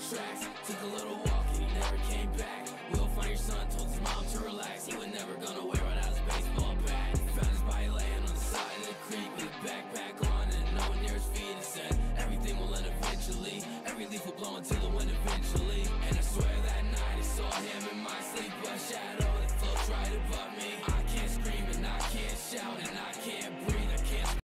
tracks. Took a little walk and he never came back. We'll find your son, told his mom to relax. He was never gonna wear without his baseball bat. Found his body laying on the side of the creek with a backpack on and no one near his feet. He said everything will end eventually. Every leaf will blow until the wind eventually. And I swear that night I saw him in my sleep, a shadow that floats right above me. I can't scream and I can't shout and I